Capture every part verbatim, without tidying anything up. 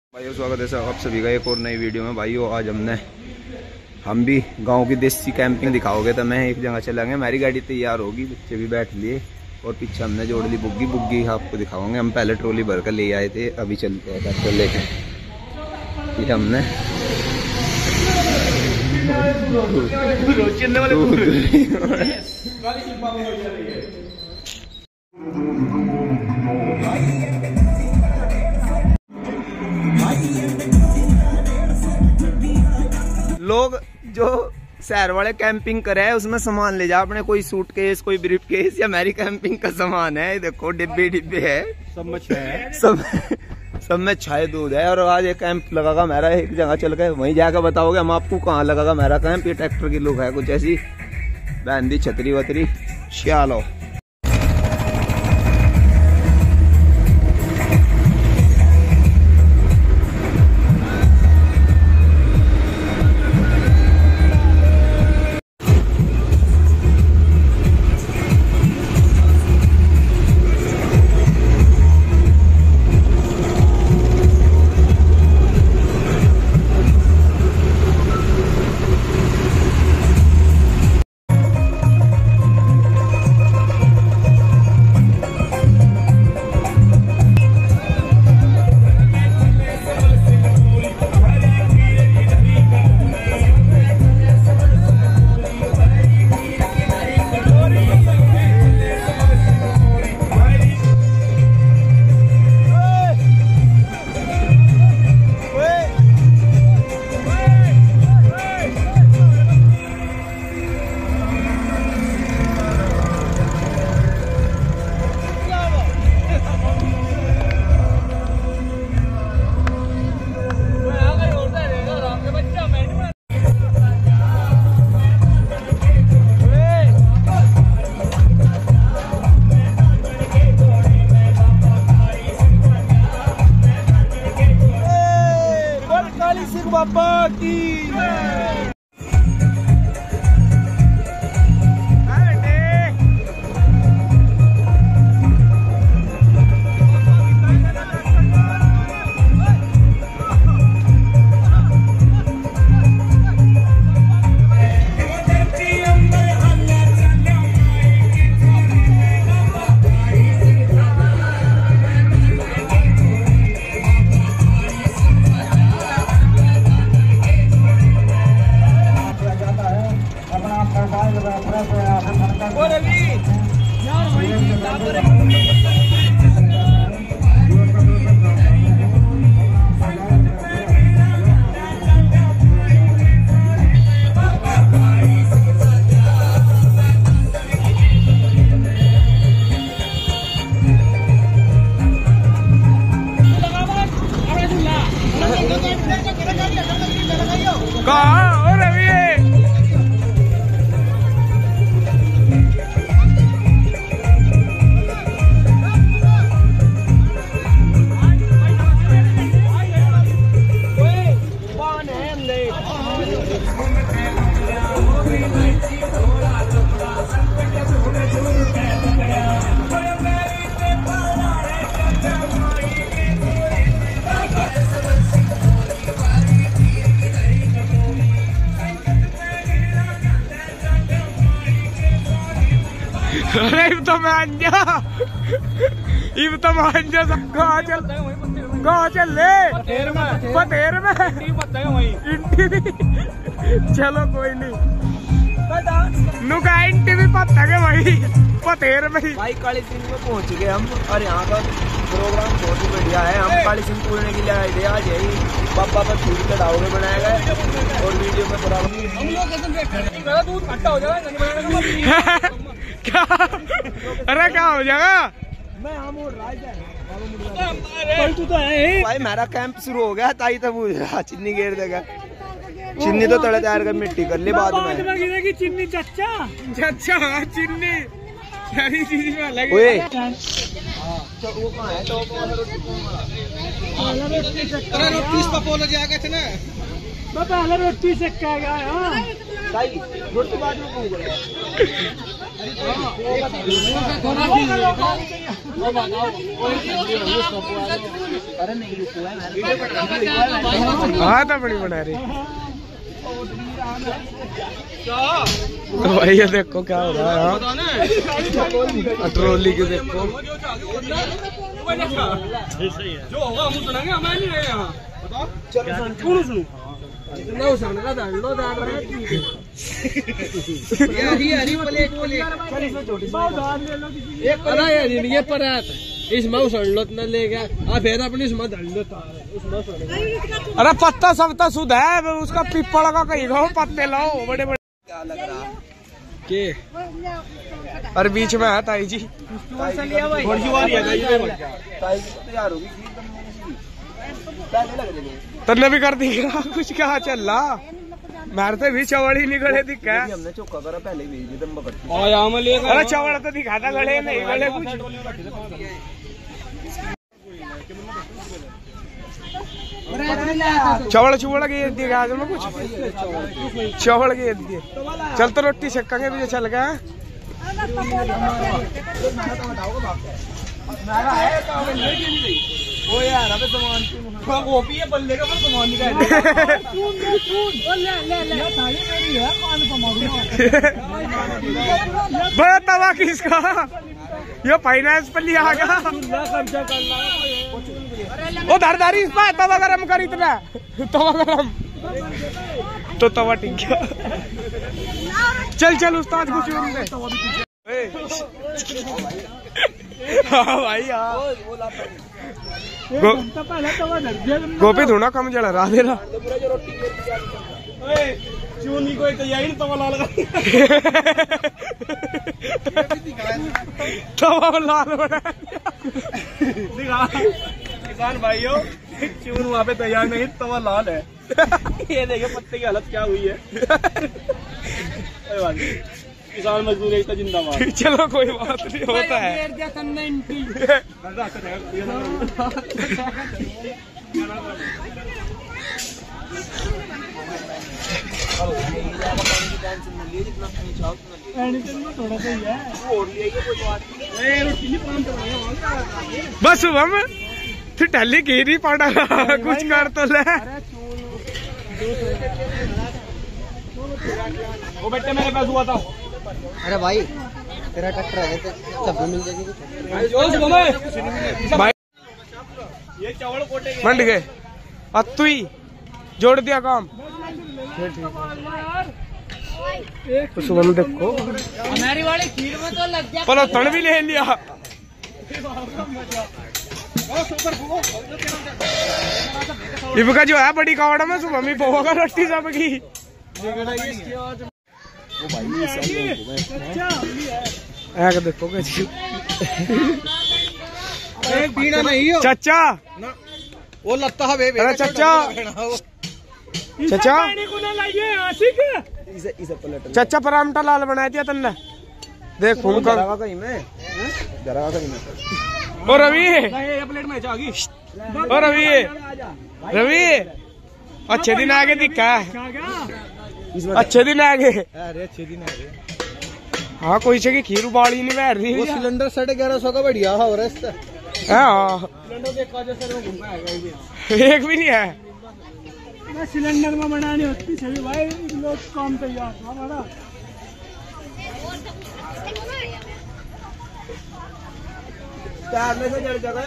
भाइयों स्वागत है सर आप सभी का एक और नई वीडियो में। भाइयों आज हमने हम भी गांव की देसी कैंपिंग दिखाओगे तो मैं एक जगह चलेंगे। हमारी गाड़ी तैयार होगी, बच्चे भी बैठ लिए और पीछे हमने जोड़ ली बुग्गी बुग्गी आपको दिखाओगे। हम पहले ट्रॉली भर कर ले आए थे, अभी चलते हैं ट्रैक्टर लेके। ये हमने लोग जो शहर वाले कैंपिंग करे है उसमें सामान ले जा अपने, कोई सूटकेस कोई ब्रीफकेस, या हमारी कैंपिंग का सामान है। देखो डिब्बे डिब्बे है, सब में छाय सब सब में छाय दूध है। और आज ये कैंप लगागा मेरा, एक जगह चल गए वहीं जाकर बताओगे हम आपको कहाँ लगागा मेरा कैंप। ये ट्रैक्टर की लुक है कुछ ऐसी, बैंदी छतरी वतरी श्यालो। बाबा की अरे इब तो मांझा इब तो मांझा सब गाँव चल गाँव चल ले पतेर में पतेर में इंटी चलो कोई नहीं नुका इंटी भी पता के भाई पतेर में भाई। काली सिंह में पहुंच गए हम और यहाँ का प्रोग्राम बहुत ही बढ़िया है। हम काली सिंह पूरने के लिए आए थे। आज यही बाबा पर छूट चढ़ाओ में बनाया गया और वीडियो में बराबर दूध खट्टा हो जाएगा क्या? अरे क्या हो जाएगा? मैं हम तू तो है भाई। मेरा कैंप शुरू हो गया ताई तब चिन्नी घेर देगा। चिन्नी तो तड़े तैयार कर मिट्टी कर ली बाद में चिन्नी चच्चा चच्चा चिन्नी सारी चीज में अलग है। वो कहाँ है? तो रोटी इसका पोलो जाएगा थे ना पहले रोटी सेका गया रोटी बाद में हाँ तो बड़ी बना रही। तो भाई ये देखो क्या हो रहा है यहाँ ट्रॉली के देखो। जो होगा हम सुनाएंगे, हमारे नहीं रहे यहाँ। सुनो सुनो ये पर इसमें उड़लोत न ले गया आप फिर अपनी इसमें अरे पत्ता सब तो शुद्ध है, उसका पिपड़ का कहीं रहो पत्ते लाओ बड़े बड़े के। अरे बीच में है ताई जी तन्ने भी कर दी कुछ क्या चल रहा मारते भी चवड़ ही नहीं गड़े दिखा। हमने चौका करा पहले भी अरे चवड़ तो दिखा था गड़े नहीं गड़े कुछ। चवड़ चुवड़ के दिखा आज में कुछ चवड़ के दिए। चल तो रोटी सेकेंगे तुझे चल गया। ओ यार अबे सामान गोपी है बल्ले का पर सामान निकाल बहुत तवा किसका ये फाइनेंस पर लिया गया वो धारदारी इस पर तवा गरम कर इतना तवा गरम तो तवा टिक गया। चल चल उस्ताद कुछ हाँ भाई हाँ गो, गोपी थोड़ा कम जला रहा देना चूनी को तैयारी तवा लाल तवा लाल बना किसान भाइयों चून वहाँ पे तैयार नहीं तवा लाल है। ये देखिए पत्ते की हालत क्या हुई है। किसान मजदूर एकता जिंदाबाद। चलो कोई बात नहीं होता है। बस हम टहली की नहीं पड़ा कुछ कर तो ले। वो बेटे मेरे पास हुआ था। अरे भाई तेरा ट्रैक्टर है तो सब मिल जाएगी भाई। ये चावल कोटे मंड गए अतुई जोड़ दिया काम। तो सुबह में देखो हमारी वाली खीर में तो लग गया पलो तण भी ले लिया। इबका जो है बड़ी कावड़ा में सुबह में पोगा रोटी सबकी। देखो पीना नहीं हो चाचा वो लगता है अरे चाचा चाचा चाचा परामटा लाल बनाया दिया तन्ने देख फोन कर ओ रवि प्लेट में ओ रवि रवि अच्छे दिन आगे दिखा अच्छे दिन आगे। अरे अच्छे दिन आगे हाँ कोई से की खीर उबाली नहीं बैठ रही। वो सिलेंडर साढ़े ग्यारह सौ का बढ़िया है और हाँ एक भी नहीं है सिलेंडर में बनानी होती सभी भाई लोग काम तैयार हमारा। में से जड़ जगह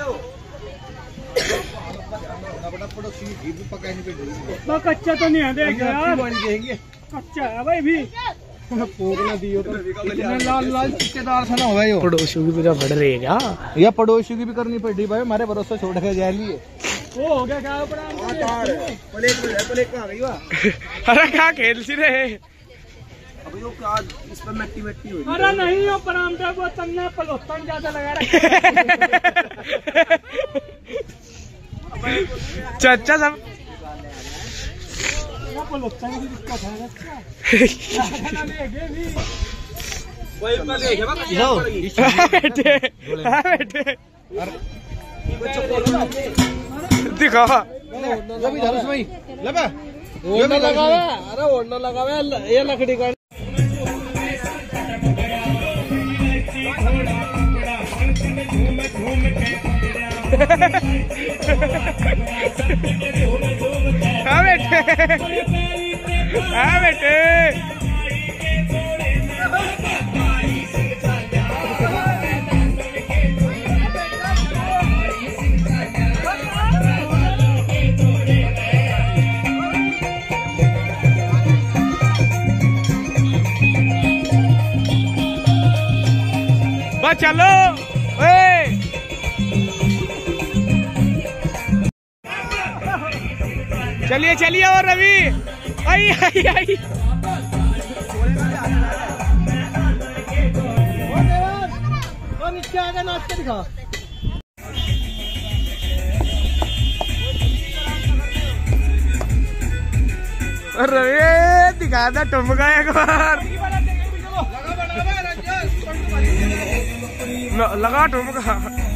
तो कच्चा तो नहीं है देख यार कच्चा है भाई भी पोगना दियो तो लाल लाल चिट्टेदार सा ना होगा यो। पड़ोसियों की पूजा बढ़ रही है क्या या पड़ोसियों की भी करनी पड़ी भाई हमारे भरोसा छोड़ के जा लिए वो हो गया क्या प्लेट में प्लेट में आ गई वाह। अरे क्या खेल सी रहे अब यो क्या इस पर मिट्टी मिट्टी हो। अरे नहीं हो परामटा वो तन्ना पलोस्तन ज्यादा लगा रहा चाचा सब दिखा लगा अरे ओढ़ना लगा ये लकड़ी का हाँ बेटे, हाँ बेटे। बस चलो ए। चलिए चलिए और रवि आई आई आई। नीचे आगे नाच के दिखा। रवि दिखा था टुमका एक बार, लगा टुमका।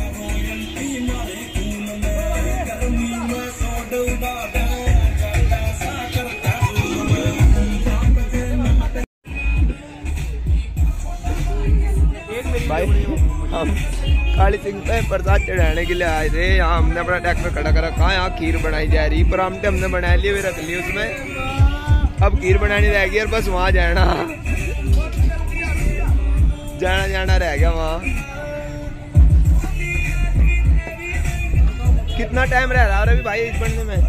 भाई हम काली सिंह पे प्रसाद चढ़ाने के लिए आए थे। यहाँ हमने अपना ट्रैक्टर खड़ा कर रखा है। यहाँ खीर बनाई जा रही, परामठे हमने बना लिए, वे रख लिए उसमें। अब खीर बनानी रह गई और बस वहाँ जाना जाना जाना रह गया वहाँ। कितना टाइम रह रहा है अभी भाई इस बनने में?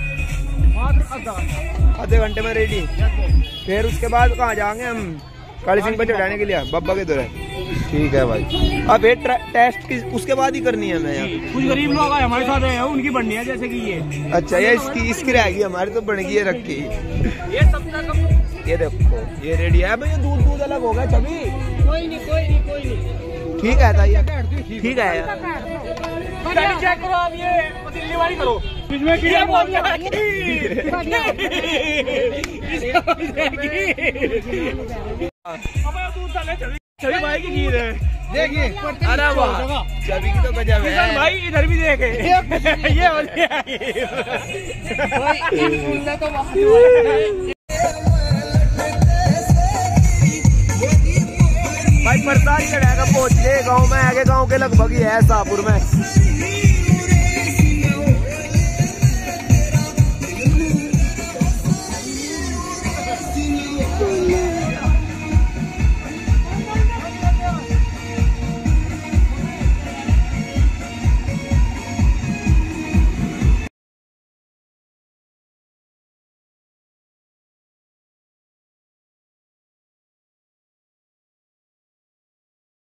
आधे घंटे में रेडी। फिर उसके बाद कहाँ जाएंगे हम? काली सिंह पे चढ़ाने के लिए बब्बा के दौरे। ठीक है भाई। अब ये टेस्ट की उसके बाद ही करनी है। मैं यहाँ कुछ गरीब लोग आए हमारे साथ है, उनकी बननी है जैसे कि ये। अच्छा ये इसकी इसकी रहेगी, हमारी तो बन गई है रखी। ये सब ये देखो ये रेडी है भाई। दूध दूध अलग होगा छवि। कोई नहीं कोई नहीं कोई नहीं। ठीक है ताई, ठीक है यार। चेक करो आप, ये पतीली वाली करो, इसमें कीड़ा बोल गया। छवि भाई की खीर है, देखिए। अरे वाह, छवि की तो गजब है भाई। इधर भी देखे ये भाई प्रसाद चढ़ाएगा पहुंच गए गाँव में। आगे गाँव के लगभग ही है शाहपुर में।